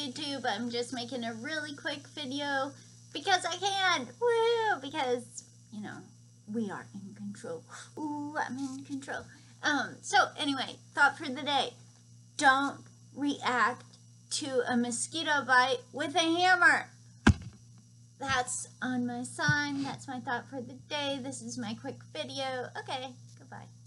YouTube. I'm just making a really quick video because I can. Woo! Because, you know, we are in control. Ooh, I'm in control. So anyway, thought for the day. Don't react to a mosquito bite with a hammer. That's on my sign. That's my thought for the day. This is my quick video. Okay, goodbye.